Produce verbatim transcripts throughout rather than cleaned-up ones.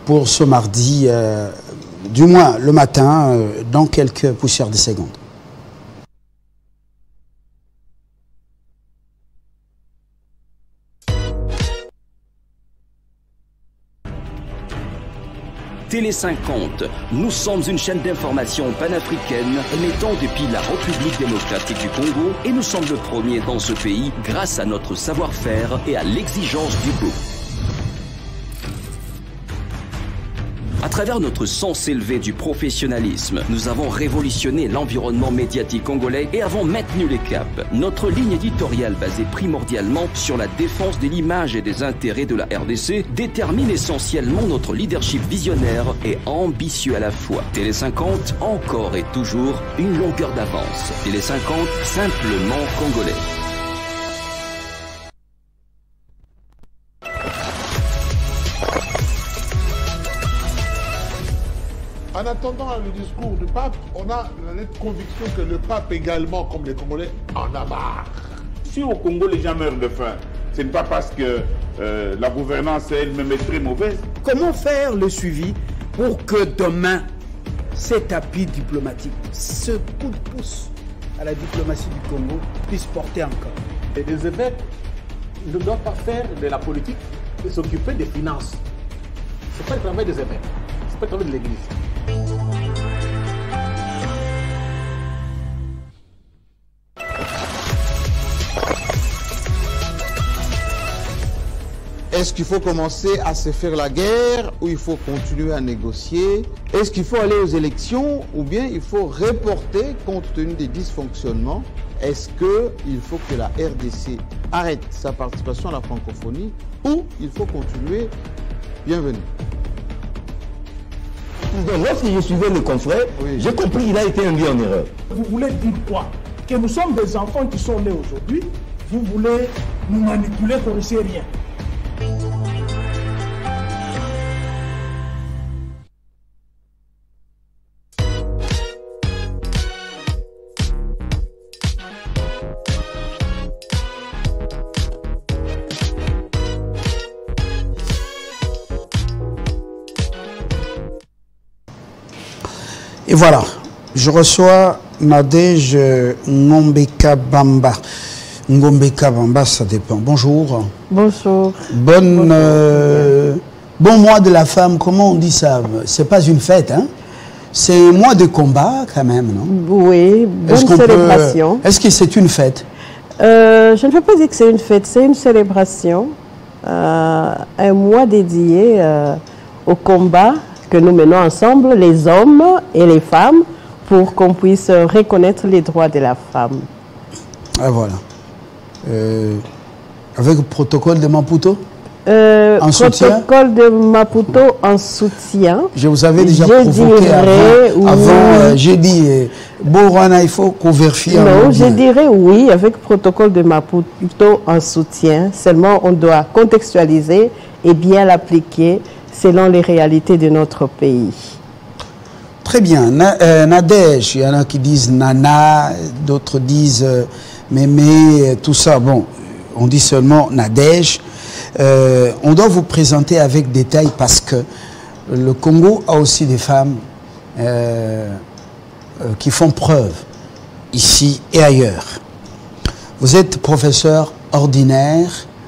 pour ce mardi, euh, du moins le matin, euh, dans quelques poussières de secondes. Télé cinquante, nous sommes une chaîne d'information panafricaine émettant depuis la République démocratique du Congo et nous sommes le premier dans ce pays grâce à notre savoir-faire et à l'exigence du beau. À travers notre sens élevé du professionnalisme, nous avons révolutionné l'environnement médiatique congolais et avons maintenu les caps. Notre ligne éditoriale basée primordialement sur la défense de l'image et des intérêts de la R D C détermine essentiellement notre leadership visionnaire et ambitieux à la fois. Télé cinquante, encore et toujours, une longueur d'avance. Télé cinquante, simplement congolais. En attendant le discours du pape, on a la nette conviction que le pape également, comme les Congolais, en a marre. Si au Congo les gens meurent de faim, ce n'est pas parce que euh, la gouvernance elle-même est très mauvaise. Comment faire le suivi pour que demain, cet appui diplomatique, ce coup de pouce à la diplomatie du Congo puisse porter encore? Et les évêques ne doivent pas faire de la politique et s'occuper des finances. Ce n'est pas le travail des évêques, ce n'est pas le travail de l'Église. Est-ce qu'il faut commencer à se faire la guerre ou il faut continuer à négocier? Est-ce qu'il faut aller aux élections ou bien il faut reporter compte tenu des dysfonctionnements? Est-ce qu'il faut que la R D C arrête sa participation à la francophonie ou il faut continuer? Bienvenue. Lorsque je suivais le confrère, oui, j'ai compris qu'il a été induit en erreur. Vous voulez dire quoi? Que nous sommes des enfants qui sont nés aujourd'hui, vous voulez nous manipuler pour ne sait rien. Et voilà, je reçois Nadège Ngombeka Bamba. Ngombeka Bamba, ça dépend. Bonjour. Bonjour. Bonne, Bonjour. Euh, bon mois de la femme, comment on dit ça? C'est pas une fête, hein? C'est un mois de combat quand même, non? Oui, bonne est-ce célébration. Est-ce que c'est une fête? euh, Je ne veux pas dire que c'est une fête, c'est une célébration. Euh, un mois dédié euh, au combat que nous menons ensemble, les hommes et les femmes, pour qu'on puisse reconnaître les droits de la femme. Ah voilà. Euh, avec le protocole de Maputo euh, en soutien. Protocole de Maputo en soutien. Je vous avais déjà je provoqué dirais, avant. Oui. avant euh, j'ai dit, euh, Borana, il faut qu'on vérifie. Non, je dirais oui, avec protocole de Maputo en soutien. Seulement, on doit contextualiser et bien l'appliquer selon les réalités de notre pays. Très bien. Na, euh, Nadège, il y en a qui disent Nana, d'autres disent euh, Mémé, tout ça. Bon, on dit seulement Nadège. Euh, on doit vous présenter avec détail parce que le Congo a aussi des femmes euh, euh, qui font preuve ici et ailleurs. Vous êtes professeur ordinaire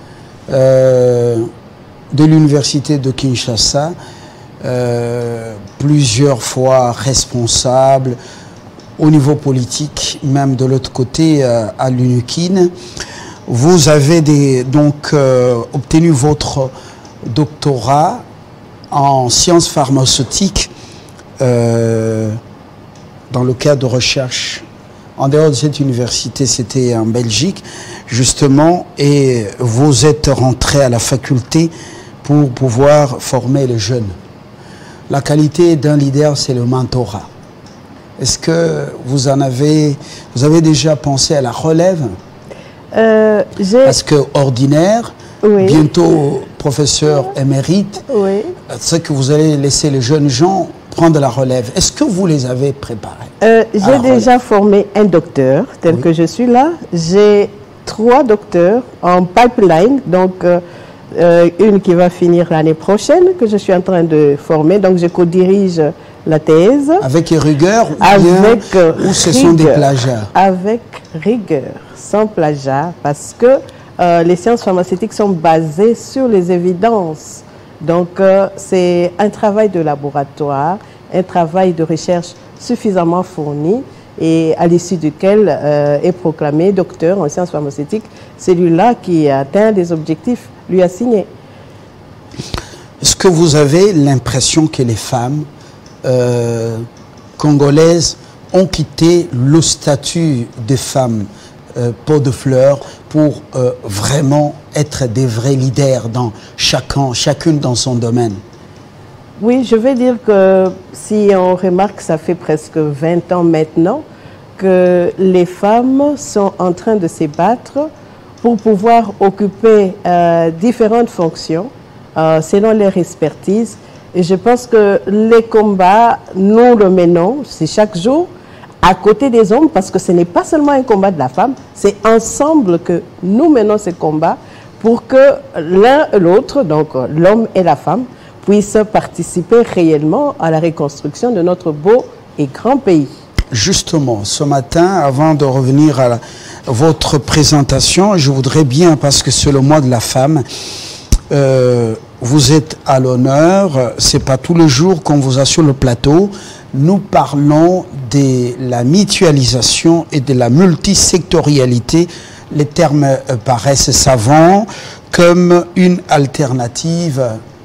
euh, de l'université de Kinshasa, euh, plusieurs fois responsable au niveau politique, même de l'autre côté euh, à l'U N U K I N. Vous avez des, donc euh, obtenu votre doctorat en sciences pharmaceutiques euh, dans le cadre de recherche. En dehors de cette université, c'était en Belgique, justement, et vous êtes rentré à la faculté pour pouvoir former les jeunes. La qualité d'un leader, c'est le mentorat. Est-ce que vous en avez, vous avez déjà pensé à la relève? euh, Parce que ordinaire, oui, bientôt professeur émérite, oui, c'est que vous allez laisser les jeunes gens prendre la relève. Est-ce que vous les avez préparés? euh, J'ai déjà formé un docteur, tel oui. que je suis là. J'ai trois docteurs en pipeline, donc euh, euh, une qui va finir l'année prochaine, que je suis en train de former. Donc, je co-dirige la thèse. Avec rigueur ou avec bien, ou ce sont des plagiats? Avec rigueur, sans plagiat, parce que euh, les sciences pharmaceutiques sont basées sur les évidences. Donc, euh, c'est un travail de laboratoire, un travail de recherche suffisamment fourni et à l'issue duquel euh, est proclamé docteur en sciences pharmaceutiques, celui-là qui atteint des objectifs lui assignés. Est-ce que vous avez l'impression que les femmes euh, congolaises ont quitté le statut de femmes euh, pot de fleurs pour euh, vraiment être des vrais leaders dans chacun, chacune dans son domaine? Oui, je vais dire que si on remarque, ça fait presque vingt ans maintenant que les femmes sont en train de se battre pour pouvoir occuper euh, différentes fonctions euh, selon leur expertise. Et je pense que les combats, nous le menons, c'est chaque jour, à côté des hommes, parce que ce n'est pas seulement un combat de la femme, c'est ensemble que nous menons ce combat pour que l'un et l'autre, donc l'homme et la femme, puissent participer réellement à la reconstruction de notre beau et grand pays. Justement, ce matin, avant de revenir à la, votre présentation, je voudrais bien, parce que c'est le mois de la femme, euh, vous êtes à l'honneur, c'est pas tous les jours qu'on vous a sur le plateau. Nous parlons de la mutualisation et de la multisectorialité. Les termes euh, paraissent savants comme une alternative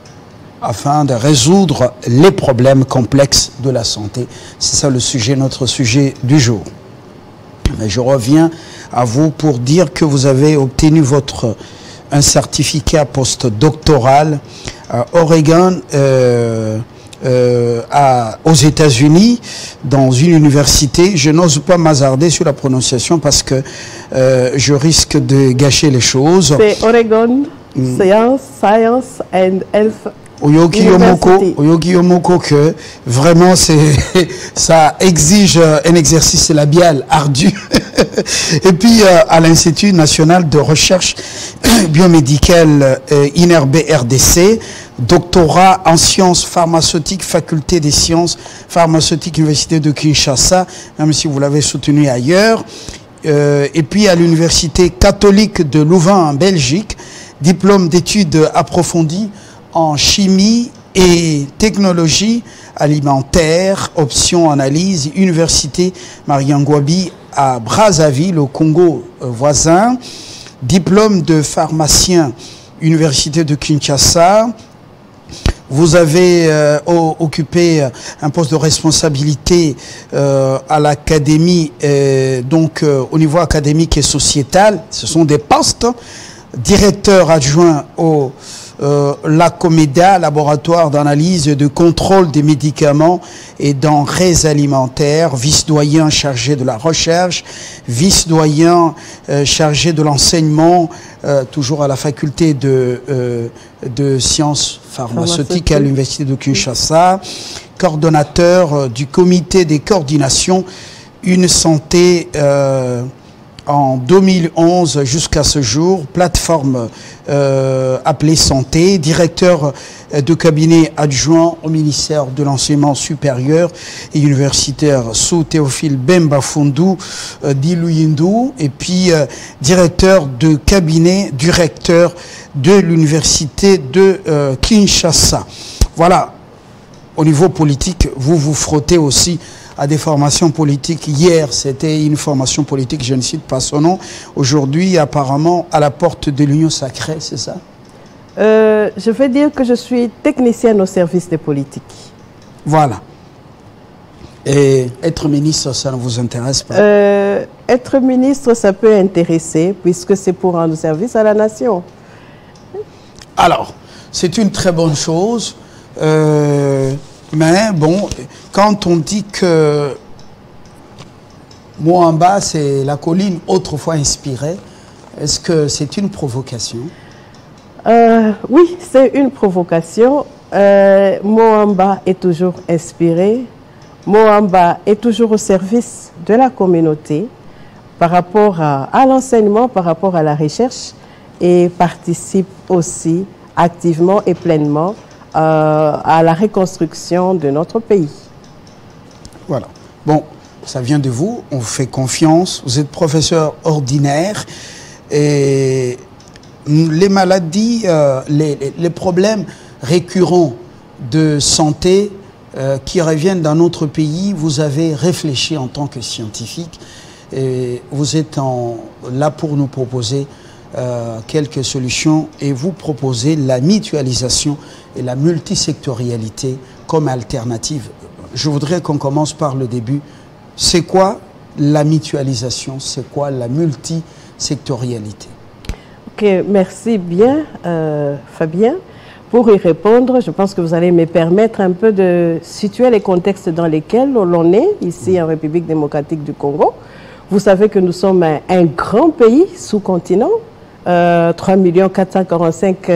afin de résoudre les problèmes complexes de la santé. C'est ça le sujet, notre sujet du jour. Mais je reviens à vous pour dire que vous avez obtenu votre un certificat postdoctoral à Oregon, euh, euh, à, aux États-Unis, dans une université. Je n'ose pas m'hasarder sur la prononciation parce que euh, je risque de gâcher les choses. C'est Oregon mm. Science, Science and Health. Oyoki Yomoko, Oyoki Yomoko, que vraiment c'est ça exige un exercice labial ardu. Et puis euh, à l'Institut national de recherche biomédicale euh, I N R B R D C, doctorat en sciences pharmaceutiques, faculté des sciences pharmaceutiques, Université de Kinshasa, même si vous l'avez soutenu ailleurs. Euh, et puis à l'Université catholique de Louvain en Belgique, diplôme d'études approfondies en chimie et technologie alimentaire, option analyse, Université Mariangwabi à Brazzaville, au Congo voisin, diplôme de pharmacien, Université de Kinshasa. Vous avez euh, occupé un poste de responsabilité euh, à l'académie, euh, donc euh, au niveau académique et sociétal. Ce sont des postes. Directeur adjoint au Euh, la Comeda, laboratoire d'analyse et de contrôle des médicaments et denrées alimentaires, vice-doyen chargé de la recherche, vice-doyen euh, chargé de l'enseignement, euh, toujours à la faculté de, euh, de sciences pharmaceutiques à l'Université de Kinshasa, coordonnateur euh, du comité des coordinations Une Santé euh, en deux mille onze jusqu'à ce jour, plateforme euh, appelée Santé, directeur de cabinet adjoint au ministère de l'Enseignement supérieur et universitaire sous Théophile Bemba Fundou euh, d'Iluyindu, et puis euh, directeur de cabinet, directeur de l'université de euh, Kinshasa. Voilà, au niveau politique, vous vous frottez aussi à des formations politiques. Hier, c'était une formation politique, je ne cite pas son nom. Aujourd'hui, apparemment, à la porte de l'Union sacrée, c'est ça? euh, Je vais dire que je suis technicienne au service des politiques. Voilà. Et être ministre, ça ne vous intéresse pas? euh, Être ministre, ça peut intéresser, puisque c'est pour rendre service à la nation. Alors, c'est une très bonne chose. Euh... Mais bon, quand on dit que Moamba, c'est la colline autrefois inspirée, est-ce que c'est une provocation? euh, Oui, c'est une provocation. Euh, Moamba est toujours inspiré. Moamba est toujours au service de la communauté par rapport à, à l'enseignement, par rapport à la recherche. et participe aussi activement et pleinement euh, à la reconstruction de notre pays. Voilà. Bon, ça vient de vous, on vous fait confiance, vous êtes professeur ordinaire et les maladies, euh, les, les, les problèmes récurrents de santé euh, qui reviennent dans notre pays, vous avez réfléchi en tant que scientifique et vous êtes en, là pour nous proposer euh, quelques solutions et vous proposez la mutualisation et la multisectorialité comme alternative. Je voudrais qu'on commence par le début. C'est quoi la mutualisation? C'est quoi la multisectorialité? Ok, merci bien, euh, Fabien. Pour y répondre, je pense que vous allez me permettre un peu de situer les contextes dans lesquels l'on est, ici en République démocratique du Congo. Vous savez que nous sommes un, un grand pays sous-continent, euh, trois millions quatre cent quarante-cinq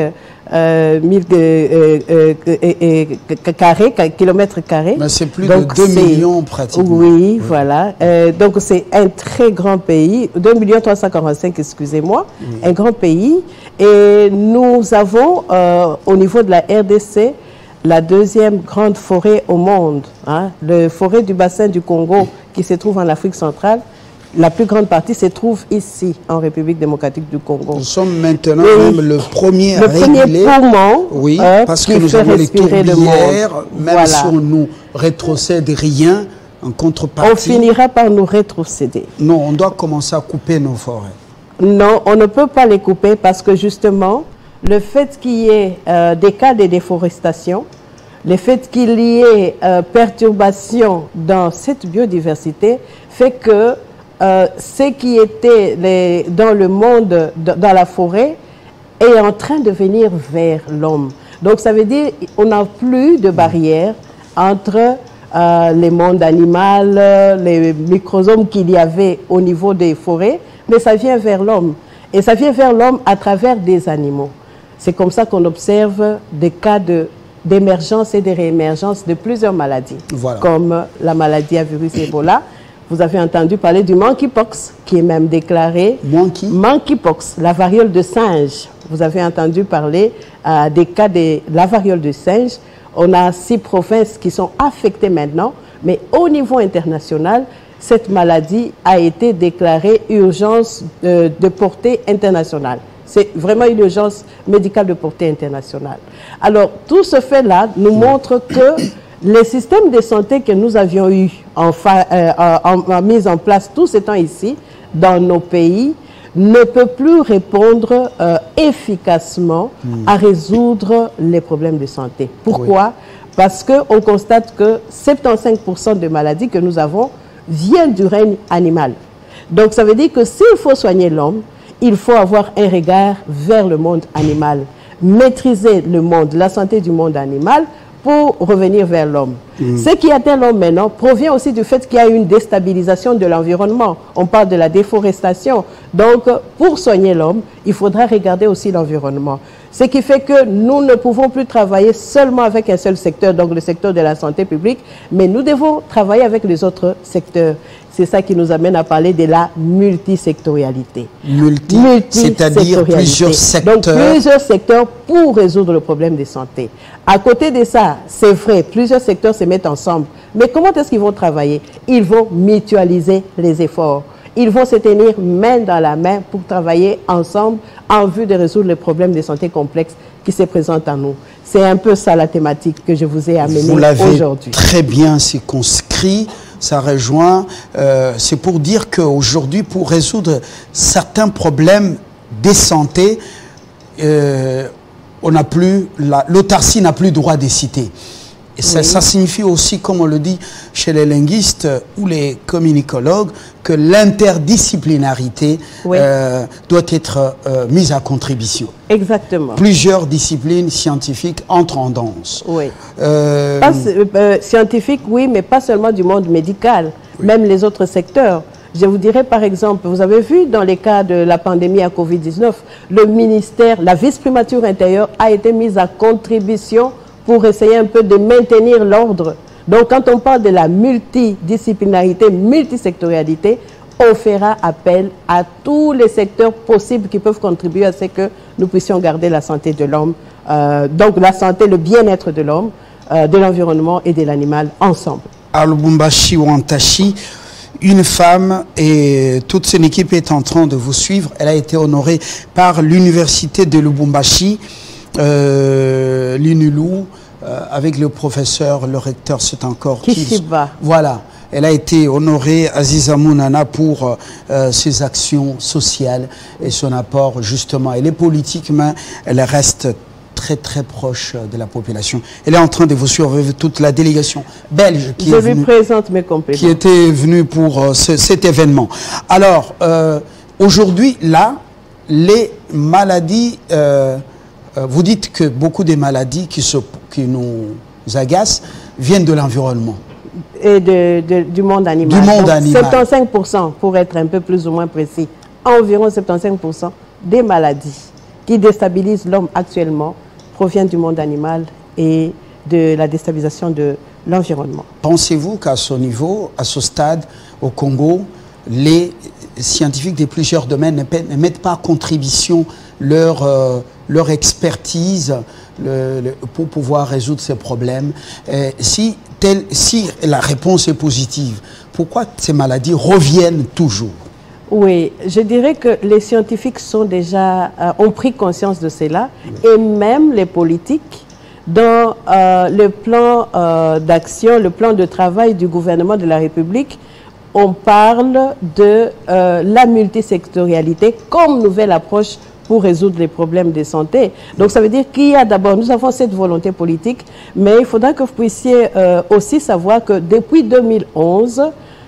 mille euh, euh, euh, carrés, kilomètres carrés. C'est plus donc de deux millions pratiquement. Oui, oui. Voilà. Euh, donc c'est un très grand pays, deux millions trois cent quarante-cinq, excusez-moi, oui. Un grand pays. Et nous avons, euh, au niveau de la R D C, la deuxième grande forêt au monde. Hein, la forêt du bassin du Congo qui se trouve en Afrique centrale. La plus grande partie se trouve ici, en République démocratique du Congo. Nous sommes maintenant et même le premier le à réguler. Le premier poumon, oui, euh, parce que nous avons les tourbières, même voilà. si on nous rétrocède rien, en contrepartie... On finira par nous rétrocéder. Non, on doit commencer à couper nos forêts. Non, on ne peut pas les couper parce que justement, le fait qu'il y ait euh, des cas de déforestation, le fait qu'il y ait euh, perturbation dans cette biodiversité fait que Euh, ce qui était les, dans le monde, dans la forêt, est en train de venir vers l'homme. Donc ça veut dire qu'on n'a plus de barrière entre euh, les mondes animaux, les microsomes qu'il y avait au niveau des forêts, mais ça vient vers l'homme. Et ça vient vers l'homme à travers des animaux. C'est comme ça qu'on observe des cas de d'émergence et de réémergence de plusieurs maladies, voilà. Comme la maladie à virus Ebola. Vous avez entendu parler du monkeypox, qui est même déclaré Monkey. monkeypox, la variole de singe. Vous avez entendu parler euh, des cas de la variole de singe. On a six provinces qui sont affectées maintenant, mais au niveau international, cette maladie a été déclarée urgence de, de portée internationale. C'est vraiment une urgence médicale de portée internationale. Alors, tout ce fait-là nous montre que les systèmes de santé que nous avions eu en, euh, en, en mise en place tout ce temps ici, dans nos pays, ne peut plus répondre euh, efficacement mmh. à résoudre les problèmes de santé. Pourquoi? Oui. Parce qu'on constate que soixante-quinze pour cent des maladies que nous avons viennent du règne animal. Donc ça veut dire que s'il faut soigner l'homme, il faut avoir un regard vers le monde animal, maîtriser le monde, la santé du monde animal, pour revenir vers l'homme. Mmh. Ce qui atteint l'homme maintenant provient aussi du fait qu'il y a une déstabilisation de l'environnement. On parle de la déforestation. Donc, pour soigner l'homme, il faudra regarder aussi l'environnement. Ce qui fait que nous ne pouvons plus travailler seulement avec un seul secteur, donc le secteur de la santé publique, mais nous devons travailler avec les autres secteurs. C'est ça qui nous amène à parler de la multisectorialité. Multi, c'est-à-dire plusieurs secteurs. Donc plusieurs secteurs pour résoudre le problème de santé. À côté de ça, c'est vrai, plusieurs secteurs se mettent ensemble. Mais comment est-ce qu'ils vont travailler? Ils vont mutualiser les efforts. Ils vont se tenir main dans la main pour travailler ensemble en vue de résoudre les problèmes de santé complexes qui se présentent à nous. C'est un peu ça la thématique que je vous ai amenée aujourd'hui. Vous l'avez très bien circonscrit. Ça rejoint, euh, c'est pour dire qu'aujourd'hui, pour résoudre certains problèmes de santé, euh, on n'a plus, l'autarcie n'a plus droit de citer. Et ça, oui. ça signifie aussi, comme on le dit chez les linguistes ou les communicologues, que l'interdisciplinarité oui. euh, doit être euh, mise à contribution. Exactement. Plusieurs disciplines scientifiques entrent en danse. Oui. Euh, pas, euh, scientifique, oui, mais pas seulement du monde médical, oui. même les autres secteurs. Je vous dirais par exemple, vous avez vu dans les cas de la pandémie à Covid dix-neuf, le ministère, la vice-primature intérieure a été mise à contribution pour essayer un peu de maintenir l'ordre. Donc quand on parle de la multidisciplinarité, multisectorialité, on fera appel à tous les secteurs possibles qui peuvent contribuer à ce que nous puissions garder la santé de l'homme, euh, donc la santé, le bien-être de l'homme, euh, de l'environnement et de l'animal ensemble. À Lubumbashi ou Antachi, une femme et toute son équipe est en train de vous suivre. Elle a été honorée par l'université de Lubumbashi, euh, l'U N U L U, euh, avec le professeur, le recteur, c'est encore... Kishiba. Voilà. Elle a été honorée, Aziza Mounana, pour euh, ses actions sociales et son apport, justement. Elle est politique, mais elle reste très, très proche de la population. Elle est en train de vous suivre avec toute la délégation belge qui, Je est lui venue, présente mes compliments. qui était venue pour euh, ce, cet événement. Alors, euh, aujourd'hui, là, les maladies... Euh, euh, vous dites que beaucoup des maladies qui, se, qui nous agacent viennent de l'environnement. Et de, de, du monde animal. Du monde Donc, animal. soixante-quinze pour cent, pour être un peu plus ou moins précis, environ soixante-quinze pour cent des maladies qui déstabilisent l'homme actuellement proviennent du monde animal et de la déstabilisation de l'environnement. Pensez-vous qu'à ce niveau, à ce stade, au Congo, les scientifiques de plusieurs domaines ne mettent pas à contribution leur, euh, leur expertise le, le, pour pouvoir résoudre ces problèmes? Et si, tel, si la réponse est positive, pourquoi ces maladies reviennent toujours? Oui, je dirais que les scientifiques sont déjà, euh, ont pris conscience de cela, et même les politiques, dans euh, le plan euh, d'action, le plan de travail du gouvernement de la République, on parle de euh, la multisectorialité comme nouvelle approche pour résoudre les problèmes de santé. Donc ça veut dire qu'il y a d'abord, nous avons cette volonté politique, mais il faudra que vous puissiez euh, aussi savoir que depuis deux mille onze,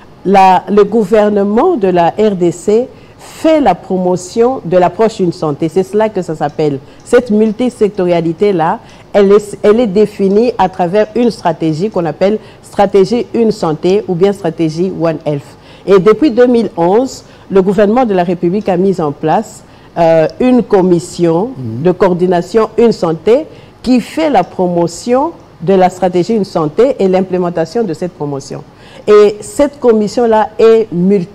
la, le gouvernement de la R D C fait la promotion de l'approche Une Santé. C'est cela que ça s'appelle. Cette multisectorialité-là, elle est, elle est définie à travers une stratégie qu'on appelle stratégie Une Santé ou bien stratégie One Health. Et depuis deux mille onze, le gouvernement de la République a mis en place euh, une commission de coordination Une Santé qui fait la promotion de la stratégie Une Santé et l'implémentation de cette promotion. Et cette commission-là est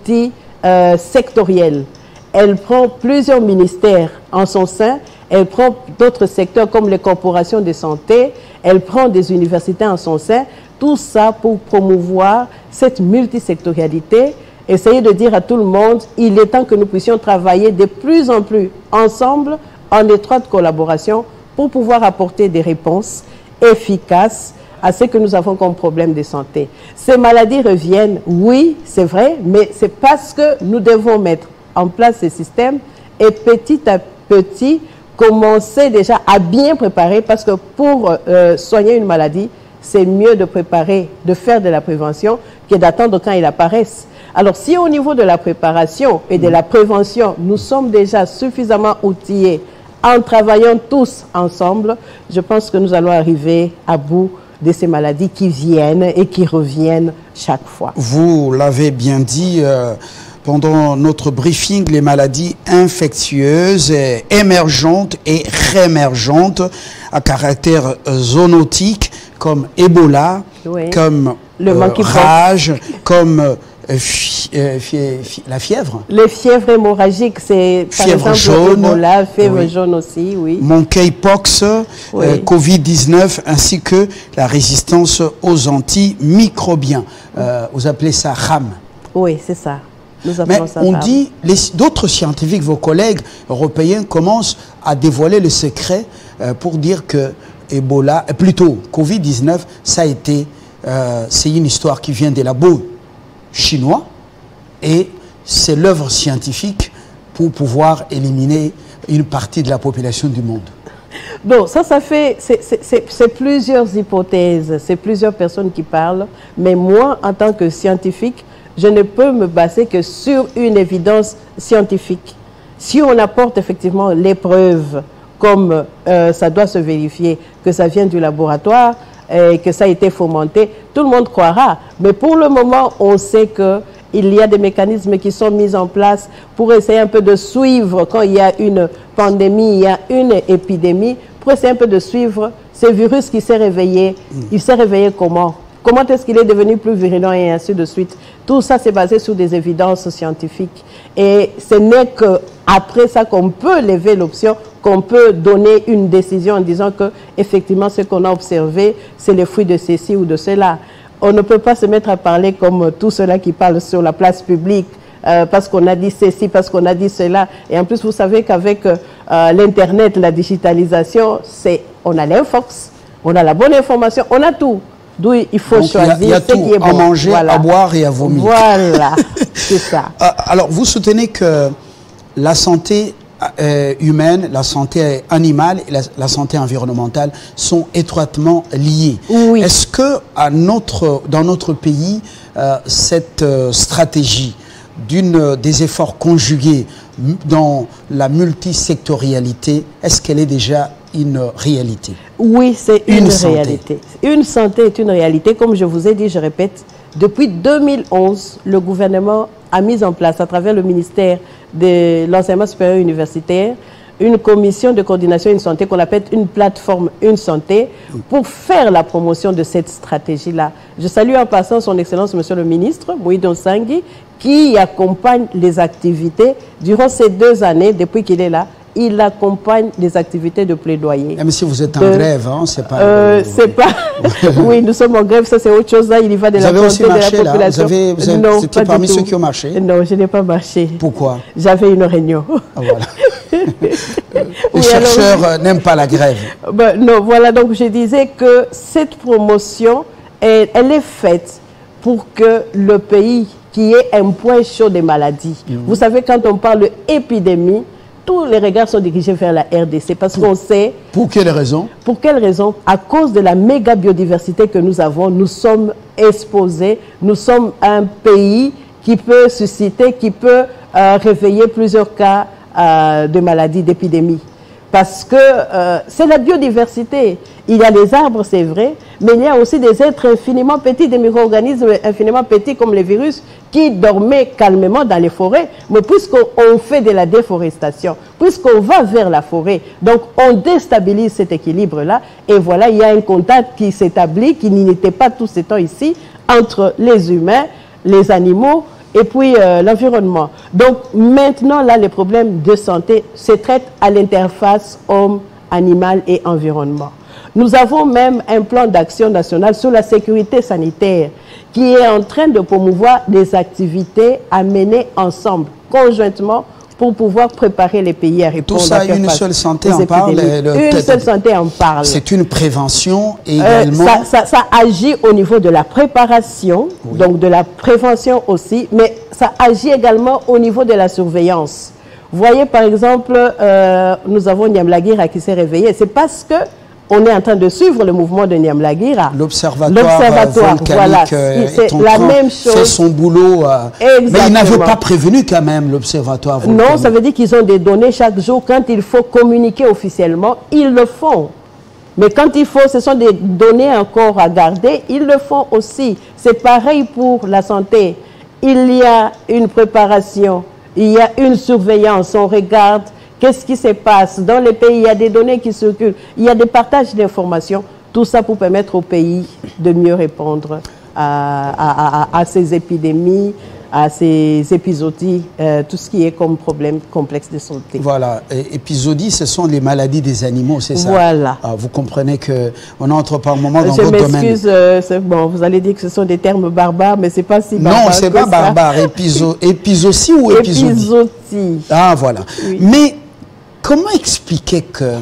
multi-sectorielle. Euh, Elle prend plusieurs ministères en son sein, elle prend d'autres secteurs comme les corporations de santé, elle prend des universités en son sein, tout ça pour promouvoir cette multisectorialité, essayer de dire à tout le monde, il est temps que nous puissions travailler de plus en plus ensemble, en étroite collaboration, pour pouvoir apporter des réponses efficaces à ce que nous avons comme problème de santé. Ces maladies reviennent, oui, c'est vrai, mais c'est parce que nous devons mettre en place ces systèmes et petit à petit commencer déjà à bien préparer, parce que pour euh, soigner une maladie, c'est mieux de préparer, de faire de la prévention que d'attendre quand il apparaisse. Alors si au niveau de la préparation et de la prévention, nous sommes déjà suffisamment outillés en travaillant tous ensemble, je pense que nous allons arriver à bout de ces maladies qui viennent et qui reviennent chaque fois. Vous l'avez bien dit euh, pendant notre briefing, les maladies infectieuses, et émergentes et réémergentes à caractère zoonotique, comme Ebola, oui. comme le euh, rage, comme euh, fi, euh, fi, fi, la fièvre. Les fièvres hémorragiques, c'est par fièvre exemple jaune, Ebola, fièvre oui. jaune aussi, oui. Monkeypox, oui. euh, Covid dix-neuf, ainsi que la résistance aux antimicrobiens. Euh, vous appelez ça R A M. Oui, c'est ça. Nous Mais ça on dit, d'autres scientifiques, vos collègues européens, commencent à dévoiler le secret euh, pour dire que Ebola, plutôt Covid dix-neuf, ça a été, euh, c'est une histoire qui vient des labos chinois et c'est l'œuvre scientifique pour pouvoir éliminer une partie de la population du monde. Donc ça, ça fait, c'est plusieurs hypothèses, c'est plusieurs personnes qui parlent, mais moi, en tant que scientifique, je ne peux me baser que sur une évidence scientifique. Si on apporte effectivement les preuves, comme euh, ça doit se vérifier, que ça vient du laboratoire, et que ça a été fomenté, tout le monde croira. Mais pour le moment, on sait qu'il y a des mécanismes qui sont mis en place pour essayer un peu de suivre, quand il y a une pandémie, il y a une épidémie, pour essayer un peu de suivre ce virus qui s'est réveillé. Il s'est réveillé comment? Comment est-ce qu'il est devenu plus virulent et ainsi de suite. Tout ça, c'est basé sur des évidences scientifiques. Et ce n'est qu'après ça qu'on peut lever l'option, qu'on peut donner une décision en disant que effectivement ce qu'on a observé, c'est le fruit de ceci ou de cela. On ne peut pas se mettre à parler comme tous ceux-là qui parlent sur la place publique, euh, parce qu'on a dit ceci, parce qu'on a dit cela. Et en plus, vous savez qu'avec euh, l'Internet, la digitalisation, c'est, on a l'infox, on a la bonne information, on a tout. D'où il faut Donc, choisir il y a, il y a ce tout, qui est bon. à manger, Voilà. à boire et à vomir. Voilà, c'est ça. Alors, vous soutenez que la santé euh, humaine, la santé animale et la, la santé environnementale sont étroitement liées. Oui. Est-ce que à notre, dans notre pays, euh, cette euh, stratégie d'une euh, des efforts conjugués dans la multisectorialité, est-ce qu'elle est déjà une réalité? Oui, c'est une, Une santé. réalité. Une santé est une réalité. Comme je vous ai dit, je répète, depuis deux mille onze, le gouvernement a mis en place, à travers le ministère de l'enseignement supérieur universitaire, une commission de coordination Une Santé qu'on appelle une plateforme Une Santé pour faire la promotion de cette stratégie-là. Je salue en passant son Excellence, Monsieur le Ministre, Moïdo Sangui, qui accompagne les activités durant ces deux années, depuis qu'il est là. Il accompagne les activités de plaidoyer. Même si vous êtes en de, grève, hein, c'est pas... Euh, c'est pas... oui, nous sommes en grève, ça c'est autre chose. Là, il y va de vous la avez aussi santé marché, de la là. population. Vous avez, vous avez, non, c'était parmi ceux qui ont marché? Non, je n'ai pas marché. Pourquoi? J'avais une réunion. Ah, voilà. Les oui, chercheurs alors, n'aiment pas la grève. Ben, non, voilà, donc je disais que cette promotion, elle, elle est faite pour que le pays qui ait un point chaud des maladies. Mmh. Vous savez, quand on parle d'épidémie, tous les regards sont dirigés vers la R D C parce qu'on sait... Pour quelle raison? Pour quelle raison? À cause de la méga biodiversité que nous avons, nous sommes exposés, nous sommes un pays qui peut susciter, qui peut euh, réveiller plusieurs cas euh, de maladies, d'épidémies. Parce que euh, c'est la biodiversité. Il y a des arbres, c'est vrai, mais il y a aussi des êtres infiniment petits, des micro-organismes infiniment petits comme les virus qui dormaient calmement dans les forêts. Mais puisqu'on fait de la déforestation, puisqu'on va vers la forêt, donc on déstabilise cet équilibre-là. Et voilà, il y a un contact qui s'établit, qui n'était pas tout ce temps ici, entre les humains, les animaux, et puis euh, l'environnement. Donc maintenant, là, les problèmes de santé se traitent à l'interface homme, animal et environnement. Nous avons même un plan d'action national sur la sécurité sanitaire qui est en train de promouvoir des activités à mener ensemble, conjointement, pour pouvoir préparer les pays à répondre. Tout ça, à une seule santé en parle. Le, une seule santé en parle. C'est une prévention également. Euh, ça, ça, ça agit au niveau de la préparation, oui. Donc de la prévention aussi, mais ça agit également au niveau de la surveillance. Vous voyez, par exemple, euh, nous avons Nyamlagira qui s'est réveillé. C'est parce que on est en train de suivre le mouvement de Nyamlagira. L'observatoire volcanique voilà, c'est la même chose. Fait son boulot. Euh, mais ils n'avaient pas prévenu quand même l'observatoire volcanique. Non, ça veut dire qu'ils ont des données chaque jour. Quand il faut communiquer officiellement, ils le font. Mais quand il faut, ce sont des données encore à garder, ils le font aussi. C'est pareil pour la santé. Il y a une préparation, il y a une surveillance, on regarde. Qu'est-ce qui se passe dans les pays? Il y a des données qui circulent, il y a des partages d'informations. Tout ça pour permettre au pays de mieux répondre à, à, à, à ces épidémies, à ces épisodies, euh, tout ce qui est comme problème complexe de santé. Voilà, et épisodies, ce sont les maladies des animaux, c'est ça? Voilà. Ah, vous comprenez qu'on entre par moment dans Je votre domaine. Je m'excuse, euh, bon, vous allez dire que ce sont des termes barbares, mais c'est pas si barbare. Non, c'est pas ça. barbare. Épiso, épisotie ou épisodie? Épisodie. Ah, voilà. Oui. Mais comment expliquer que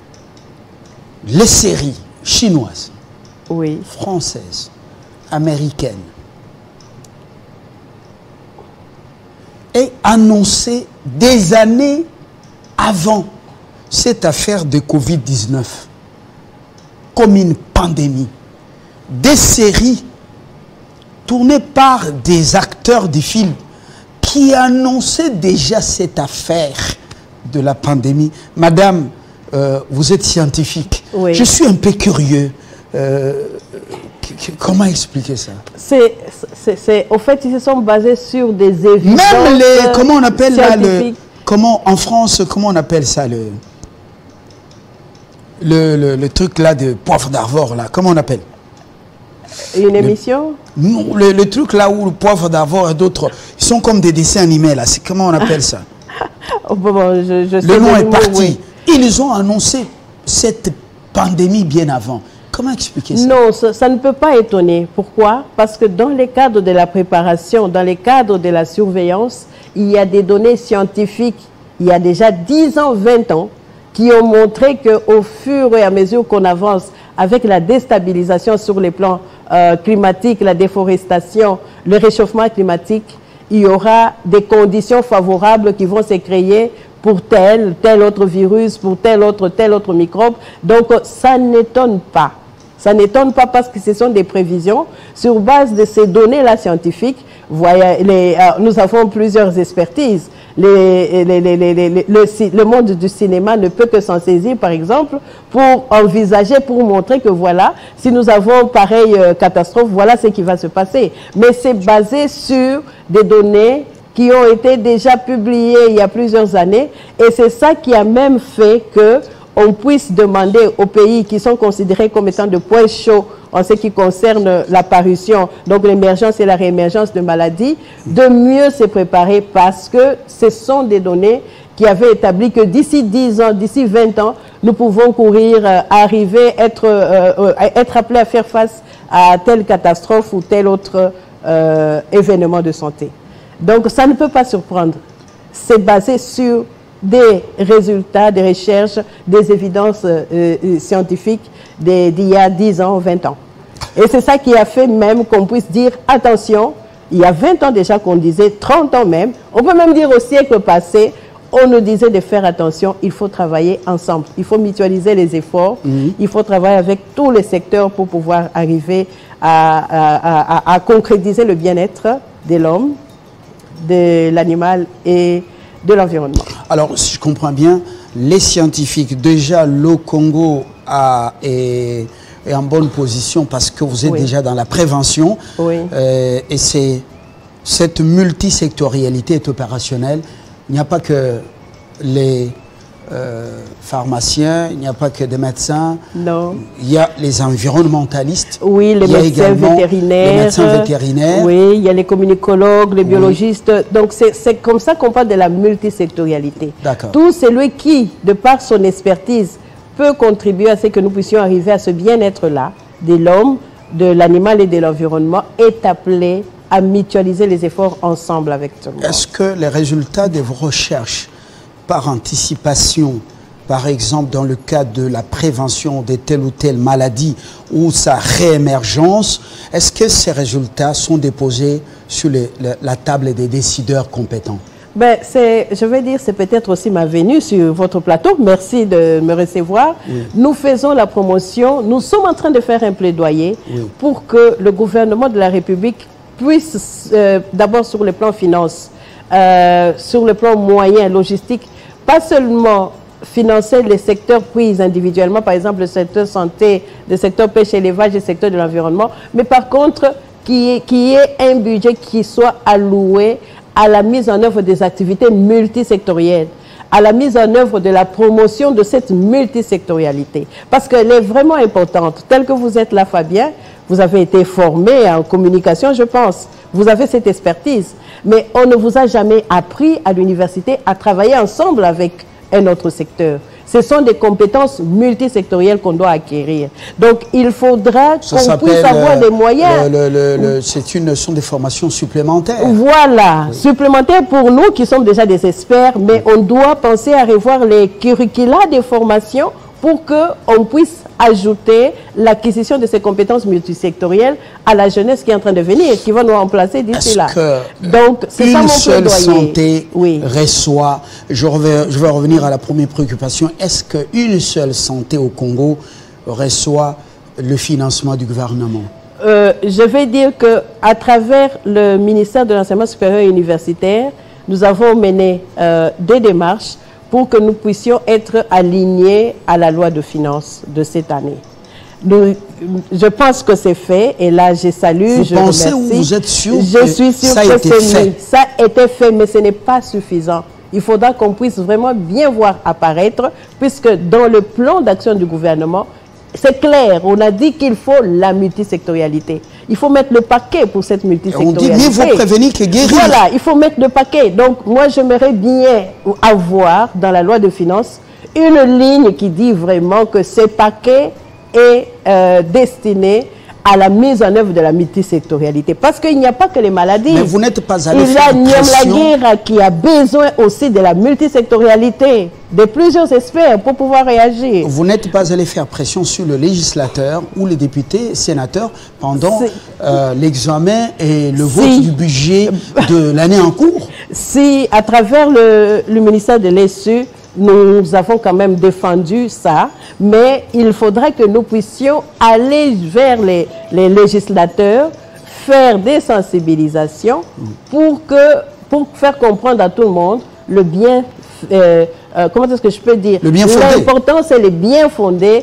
les séries chinoises, oui. françaises, américaines, aient annoncé des années avant cette affaire de Covid dix-neuf comme une pandémie, des séries tournées par des acteurs du film qui annonçaient déjà cette affaire de la pandémie. Madame, euh, vous êtes scientifique. Oui. Je suis un peu curieux. Euh, comment expliquer ça? C'est, au fait, ils se sont basés sur des évidences. Même les, comment on appelle là, le, comment en France, comment on appelle ça le, le, le, le truc là de poivre d'Arvor là, comment on appelle? Une émission? Non, le, le truc là où le poivre d'Avor et d'autres, ils sont comme des dessins animés là. C'est comment on appelle ça? Oh, bon, bon, je, je sais le nom est mots, parti. Oui. Ils ont annoncé cette pandémie bien avant. Comment expliquer ça? Non, ça, ça ne peut pas étonner. Pourquoi? Parce que dans les cadres de la préparation, dans les cadres de la surveillance, il y a des données scientifiques, il y a déjà dix ans, vingt ans, qui ont montré qu'au fur et à mesure qu'on avance avec la déstabilisation sur les plans euh, climatiques, la déforestation, le réchauffement climatique, il y aura des conditions favorables qui vont se créer pour tel, tel autre virus, pour tel autre, tel autre microbe. Donc, ça n'étonne pas. Ça n'étonne pas parce que ce sont des prévisions. Sur base de ces données-là scientifiques, voyez, les, euh, nous avons plusieurs expertises. Les, les, les, les, les, le, le monde du cinéma ne peut que s'en saisir, par exemple, pour envisager, pour montrer que voilà, si nous avons pareille euh, catastrophe, voilà ce qui va se passer. Mais c'est basé sur des données qui ont été déjà publiées il y a plusieurs années, et c'est ça qui a même fait que on puisse demander aux pays qui sont considérés comme étant de points chauds en ce qui concerne l'apparition, donc l'émergence et la réémergence de maladies, de mieux se préparer parce que ce sont des données qui avaient établi que d'ici dix ans, d'ici vingt ans, nous pouvons courir, euh, arriver, être, euh, euh, être appelés à faire face à telle catastrophe ou tel autre euh, événement de santé. Donc ça ne peut pas surprendre. C'est basé sur des résultats, des recherches, des évidences euh, euh, scientifiques d'il y a dix ans, vingt ans. Et c'est ça qui a fait même qu'on puisse dire, attention, il y a vingt ans déjà qu'on disait, trente ans même, on peut même dire au siècle passé, on nous disait de faire attention, il faut travailler ensemble, il faut mutualiser les efforts, mmh. il faut travailler avec tous les secteurs pour pouvoir arriver à, à, à, à concrétiser le bien-être de l'homme, de l'animal et de l'environnement. Alors, si je comprends bien, les scientifiques, déjà le Congo a, est, est en bonne position parce que vous êtes oui. déjà dans la prévention. Oui. Euh, et c'est cette multisectorialité est opérationnelle. Il n'y a pas que les euh, pharmaciens, il n'y a pas que des médecins. Non. Il y a les environnementalistes. Oui, les médecins vétérinaires. Les médecins vétérinaires. Oui, il y a les communicologues, les biologistes. Oui. Donc c'est comme ça qu'on parle de la multisectorialité. D'accord. Tout celui qui, de par son expertise, peut contribuer à ce que nous puissions arriver à ce bien-être-là de l'homme, de l'animal et de l'environnement est appelé à mutualiser les efforts ensemble avec tout le monde. Est-ce que les résultats de vos recherches par anticipation, par exemple dans le cadre de la prévention de telle ou telle maladie ou sa réémergence, est-ce que ces résultats sont déposés sur les, la, la table des décideurs compétents? Ben, je vais dire, c'est peut-être aussi ma venue sur votre plateau. Merci de me recevoir. Oui. Nous faisons la promotion, nous sommes en train de faire un plaidoyer oui. pour que le gouvernement de la République puisse, euh, d'abord sur le plan finance, euh, sur le plan moyen, logistique, pas seulement financer les secteurs pris individuellement, par exemple le secteur santé, le secteur pêche et élevage, le secteur de l'environnement, mais par contre, qui est, qui est un budget qui soit alloué à la mise en œuvre des activités multisectorielles, à la mise en œuvre de la promotion de cette multisectorialité. Parce qu'elle est vraiment importante. Tel que vous êtes là, Fabien, vous avez été formé en communication, je pense. Vous avez cette expertise. Mais on ne vous a jamais appris à l'université à travailler ensemble avec un autre secteur. Ce sont des compétences multisectorielles qu'on doit acquérir. Donc, il faudra qu'on puisse avoir des moyens. Le, le, le, c'est une, ce sont des formations supplémentaires. Voilà, oui. supplémentaires pour nous qui sommes déjà des experts, mais on doit penser à revoir les curricula des formations pour qu'on puisse ajouter l'acquisition de ces compétences multisectorielles à la jeunesse qui est en train de venir, qui va nous remplacer d'ici là. Donc, c'est ça mon seule plaidoyer. Santé oui. reçoit, je, reviens, je vais revenir à la première préoccupation, est-ce qu'une seule santé au Congo reçoit le financement du gouvernement? euh, Je vais dire qu'à travers le ministère de l'Enseignement supérieur et universitaire, nous avons mené euh, des démarches pour que nous puissions être alignés à la loi de finances de cette année. Nous, je pense que c'est fait, et là je salue, vous je pensez remercie. Ou vous êtes sûr je que suis sûr ça a que été c'est fait. Ça a été fait, mais ce n'est pas suffisant. Il faudra qu'on puisse vraiment bien voir apparaître, puisque dans le plan d'action du gouvernement, c'est clair, on a dit qu'il faut la multisectorialité. Il faut mettre le paquet pour cette multisectorialité. On dit mieux vaut prévenir que guérir. Voilà, il faut mettre le paquet. Donc, moi, j'aimerais bien avoir, dans la loi de finances, une ligne qui dit vraiment que ce paquet est euh, destiné à la mise en œuvre de la multisectorialité. Parce qu'il n'y a pas que les maladies. Mais vous n'êtes pas allé Il y a faire pression. Niam Laguerre qui a besoin aussi de la multisectorialité, de plusieurs experts pour pouvoir réagir. Vous n'êtes pas allé faire pression sur le législateur ou les députés, sénateurs pendant euh, l'examen et le vote si. du budget de l'année en cours? Si, à travers le, le ministère de l'E S U, nous avons quand même défendu ça, mais il faudrait que nous puissions aller vers les, les législateurs, faire des sensibilisations pour, que, pour faire comprendre à tout le monde le bien, euh, euh, comment est-ce que je peux dire? Le bien fondé. L'important, c'est le bien fondé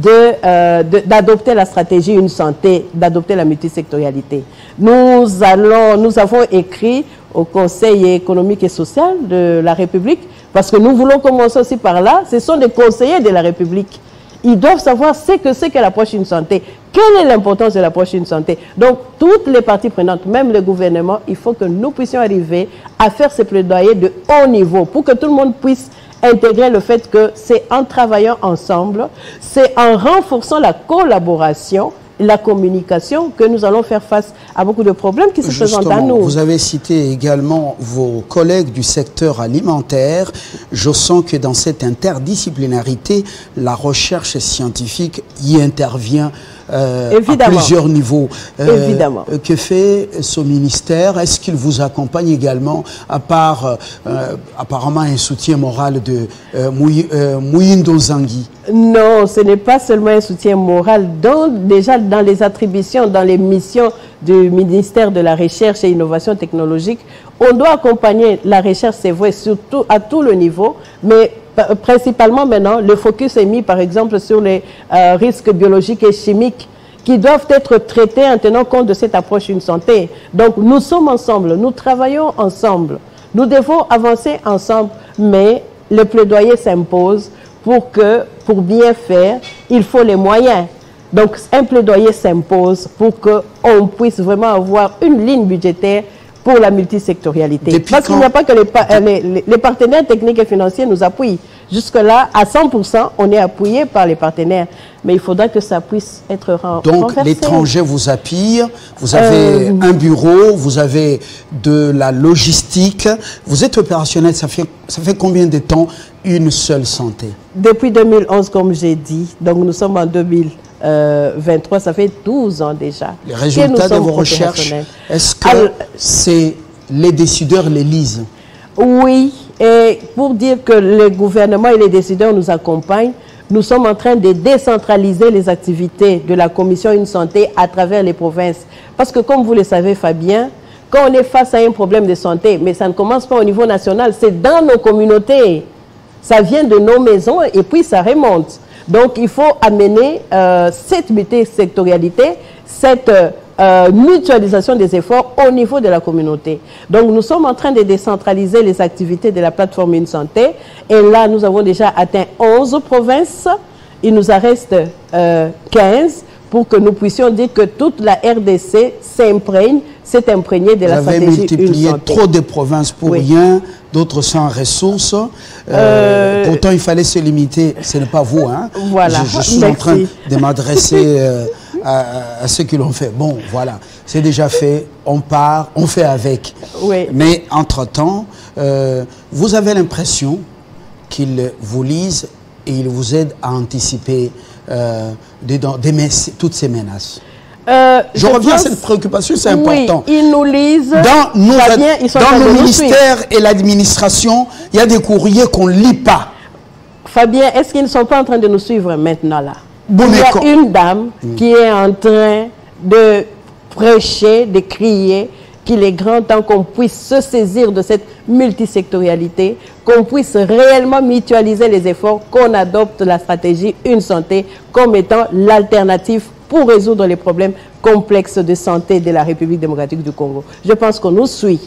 d'adopter la stratégie Une Santé, d'adopter la multisectorialité. Nous, allons, nous avons écrit au Conseil économique et social de la République, parce que nous voulons commencer aussi par là. Ce sont des conseillers de la République. Ils doivent savoir ce que c'est que l'approche Une Santé. Quelle est l'importance de l'approche Une Santé? Donc, toutes les parties prenantes, même le gouvernement, il faut que nous puissions arriver à faire ces plaidoyers de haut niveau pour que tout le monde puisse intégrer le fait que c'est en travaillant ensemble, c'est en renforçant la collaboration, la communication, que nous allons faire face à beaucoup de problèmes qui se Justement, présentent à nous. Vous avez cité également vos collègues du secteur alimentaire. Je sens que dans cette interdisciplinarité, la recherche scientifique y intervient euh, à plusieurs niveaux. Euh, Évidemment. Que fait ce ministère? Est-ce qu'il vous accompagne également, à part euh, apparemment un soutien moral de euh, Mouyindo Zangui? Non, ce n'est pas seulement un soutien moral. Donc, déjà, dans les attributions, dans les missions du ministère de la Recherche et Innovation technologique, on doit accompagner la recherche, c'est vrai, surtout à tout le niveau, mais principalement maintenant, le focus est mis, par exemple, sur les euh, risques biologiques et chimiques qui doivent être traités en tenant compte de cette approche Une Santé. Donc, nous sommes ensemble, nous travaillons ensemble, nous devons avancer ensemble, mais le plaidoyer s'impose pour que, pour bien faire, il faut les moyens. Donc, un plaidoyer s'impose pour qu'on puisse vraiment avoir une ligne budgétaire pour la multisectorialité. Depuis Parce qu'il n'y a pas que les, les, les partenaires techniques et financiers nous appuient. Jusque-là, à cent pour cent, on est appuyé par les partenaires. Mais il faudra que ça puisse être renversé. Donc, l'étranger vous appuie, vous avez euh... un bureau, vous avez de la logistique, vous êtes opérationnel, ça fait, ça fait combien de temps Une Seule Santé? Depuis deux mille onze, comme j'ai dit, donc nous sommes en deux mille vingt-trois, ça fait douze ans déjà. Les résultats de vos recherches, est-ce que Alors, c'est les décideurs les lisent? Oui, et pour dire que le gouvernement et les décideurs nous accompagnent, nous sommes en train de décentraliser les activités de la Commission Une Santé à travers les provinces. Parce que comme vous le savez, Fabien, quand on est face à un problème de santé, mais ça ne commence pas au niveau national, c'est dans nos communautés. Ça vient de nos maisons et puis ça remonte. Donc, il faut amener euh, cette multisectorialité, cette euh, mutualisation des efforts au niveau de la communauté. Donc, nous sommes en train de décentraliser les activités de la plateforme Une Santé. Et là, nous avons déjà atteint onze provinces. Il nous en reste euh, quinze pour que nous puissions dire que toute la R D C s'imprègne, s'est imprégnée de la stratégie Une Santé. Vous avez multiplié trop de provinces pour oui. rien, d'autres sans ressources. Euh, euh, pourtant, il fallait se limiter. Ce n'est pas vous, hein. Voilà. Je, je suis Merci. en train de m'adresser euh, à, à ceux qui l'ont fait. Bon, voilà, c'est déjà fait. On part, on fait avec. Oui. Mais entre-temps, euh, vous avez l'impression qu'ils vous lisent et ils vous aident à anticiper euh, des, des, toutes ces menaces. Euh, je, je reviens pense, à cette préoccupation, c'est oui, important. Ils nous lisent. Dans nos, bien, ils sont dans nos nous ministères et l'administration, il y a des courriers qu'on ne lit pas. Fabien, est-ce qu'ils ne sont pas en train de nous suivre maintenant là? Bon, il y a une dame mmh. qui est en train de prêcher, de crier qu'il est grand temps qu'on puisse se saisir de cette multisectorialité, qu'on puisse réellement mutualiser les efforts, qu'on adopte la stratégie Une Santé comme étant l'alternative pour résoudre les problèmes complexes de santé de la République démocratique du Congo. Je pense qu'on nous suit.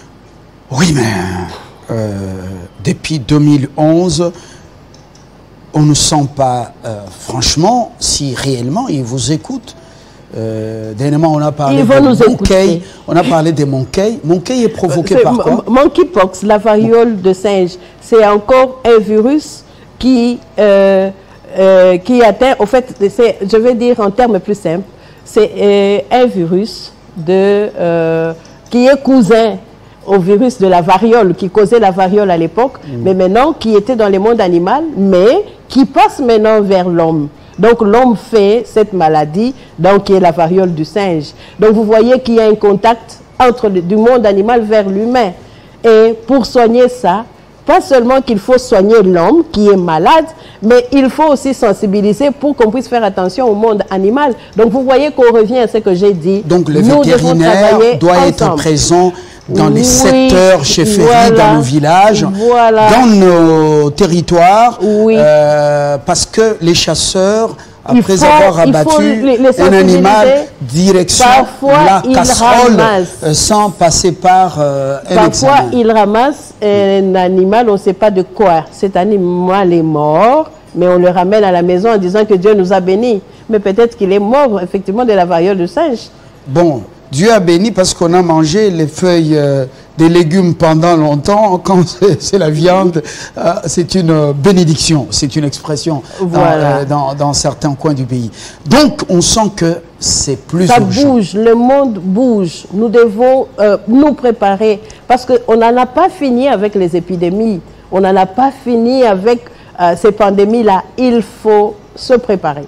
Oui, mais euh, depuis deux mille onze, on ne sent pas, euh, franchement, si réellement ils vous écoutent. Euh, dernièrement, on a parlé Ils vont de nous monkey. écouter. On a parlé des monkeys. Monkey est provoqué Euh, par quoi? Monkeypox, la variole de singe, c'est encore un virus qui, euh, euh, qui atteint, au fait, je vais dire en termes plus simples, c'est euh, un virus de, euh, qui est cousin au virus de la variole, qui causait la variole à l'époque, mmh. mais maintenant qui était dans le monde animal, mais qui passe maintenant vers l'homme. Donc l'homme fait cette maladie, donc qui est la variole du singe. Donc vous voyez qu'il y a un contact entre le, du monde animal vers l'humain. Et pour soigner ça, pas seulement qu'il faut soigner l'homme qui est malade, mais il faut aussi sensibiliser pour qu'on puisse faire attention au monde animal. Donc vous voyez qu'on revient à ce que j'ai dit. Donc le Nous vétérinaire doit ensemble. être présent dans les oui, secteurs chefferies, voilà, dans nos villages, voilà. dans nos territoires, oui. euh, parce que les chasseurs, après faut, avoir abattu les, les un animal, direction parfois, la casserole, euh, sans passer par euh, un Parfois, examen. ils ramassent un animal, on ne sait pas de quoi. Cet animal est mort, mais on le ramène à la maison en disant que Dieu nous a bénis. Mais peut-être qu'il est mort, effectivement, de la variole du singe. Bon, Dieu a béni parce qu'on a mangé les feuilles euh, des légumes pendant longtemps. Quand c'est la viande, euh, c'est une bénédiction, c'est une expression dans, voilà. euh, dans, dans certains coins du pays. Donc, on sent que c'est plus Ça urgent. bouge, le monde bouge. Nous devons euh, nous préparer parce qu'on n'en a pas fini avec les épidémies. On n'en a pas fini avec euh, ces pandémies-là. Il faut se préparer.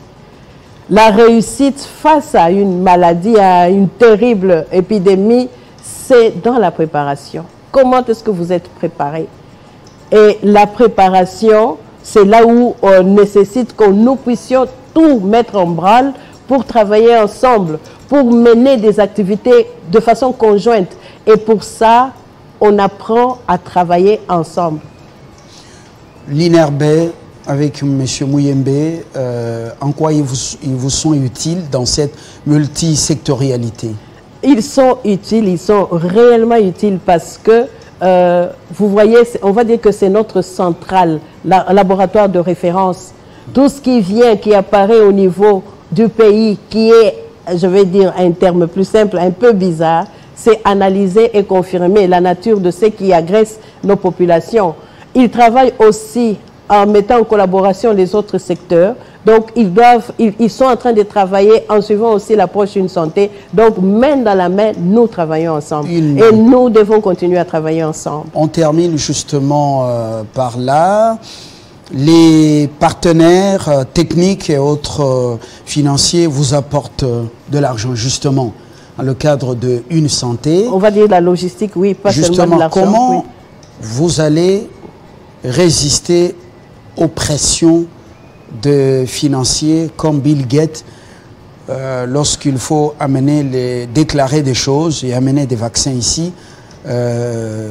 La réussite face à une maladie, à une terrible épidémie, c'est dans la préparation. Comment est-ce que vous êtes préparé? Et la préparation, c'est là où on nécessite que nous puissions tout mettre en branle pour travailler ensemble, pour mener des activités de façon conjointe. Et pour ça, on apprend à travailler ensemble. L'Inerbé, avec M. Mouyembe, euh, en quoi ils vous, ils vous sont utiles dans cette multisectorialité? Ils sont utiles, ils sont réellement utiles parce que, euh, vous voyez, on va dire que c'est notre centrale, la, laboratoire de référence. Tout ce qui vient, qui apparaît au niveau du pays, qui est, je vais dire un terme plus simple, un peu bizarre, c'est analyser et confirmer la nature de ce qui agresse nos populations. Ils travaillent aussi en mettant en collaboration les autres secteurs. Donc, ils, doivent, ils, ils sont en train de travailler en suivant aussi l'approche d'une santé. Donc, main dans la main, nous travaillons ensemble. Une... Et nous devons continuer à travailler ensemble. On termine justement euh, par là. Les partenaires euh, techniques et autres euh, financiers vous apportent euh, de l'argent, justement, dans le cadre de Une Santé. On va dire la logistique, oui, pas justement, seulement de l'argent. Comment oui. vous allez résister aux pressions de financiers comme Bill Gates euh, lorsqu'il faut amener les, déclarer des choses et amener des vaccins ici euh,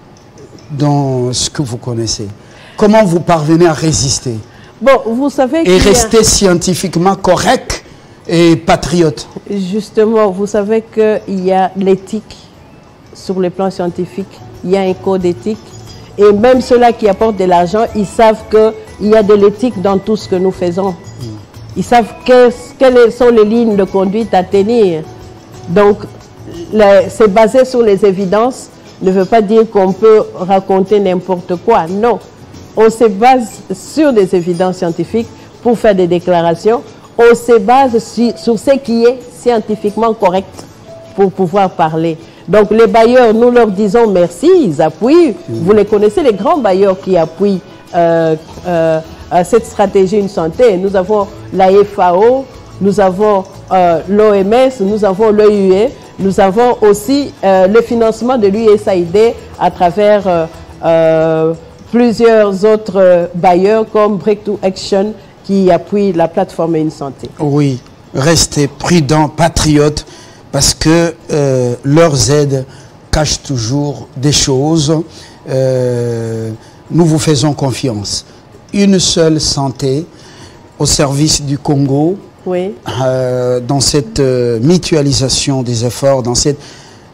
dans ce que vous connaissez. Comment vous parvenez à résister? Bon, vous savez et rester a... scientifiquement correct et patriote. Justement, vous savez qu'il y a l'éthique sur le plan scientifique, il y a un code éthique. Et même ceux-là qui apportent de l'argent, ils savent qu'il y a de l'éthique dans tout ce que nous faisons. Ils savent que, quelles sont les lignes de conduite à tenir. Donc, c'est basé sur les évidences, ne veut pas dire qu'on peut raconter n'importe quoi. Non, on se base sur des évidences scientifiques pour faire des déclarations. On se base sur, sur ce qui est scientifiquement correct pour pouvoir parler. Donc les bailleurs, nous leur disons merci, ils appuient. Vous les connaissez, les grands bailleurs qui appuient euh, euh, cette stratégie Une Santé. Nous avons la F A O, nous avons euh, l'O M S, nous avons l'E U E, nous avons aussi euh, le financement de l'U S A I D à travers euh, euh, plusieurs autres bailleurs comme Breakthrough Action qui appuient la plateforme Une Santé. Oui, restez prudents, patriotes. Parce que euh, leurs aides cachent toujours des choses. Euh, nous vous faisons confiance. Une seule santé au service du Congo, oui. euh, dans cette euh, mutualisation des efforts, dans cette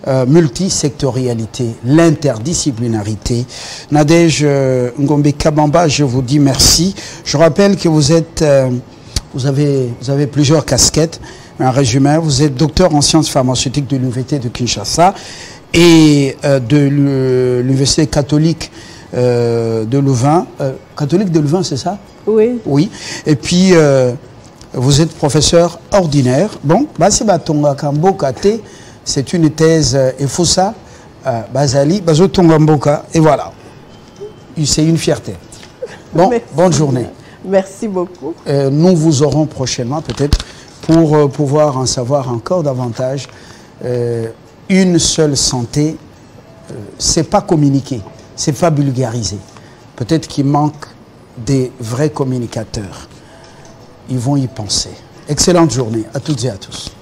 euh, multisectorialité, l'interdisciplinarité. Nadège euh, Ngombe Kabamba, je vous dis merci. Je rappelle que vous êtes, euh, vous avez, vous avez plusieurs casquettes. Un résumé, vous êtes docteur en sciences pharmaceutiques de l'Université de Kinshasa et euh, de l'Université catholique euh, de Louvain. Euh, catholique de Louvain, c'est ça? Oui. Oui. Et puis, euh, vous êtes professeur ordinaire. Bon, Basibatonga Kambokate, c'est une thèse euh, et Foussa, euh, Bazali, Bazotonga Mboka, et voilà. C'est une fierté. Bon, Merci. Bonne journée. Merci beaucoup. Euh, nous vous aurons prochainement, peut-être, pour euh, pouvoir en savoir encore davantage. Euh, une seule santé, euh, c'est pas communiquer, c'est pas vulgariser. Peut-être qu'il manque des vrais communicateurs. Ils vont y penser. Excellente journée à toutes et à tous.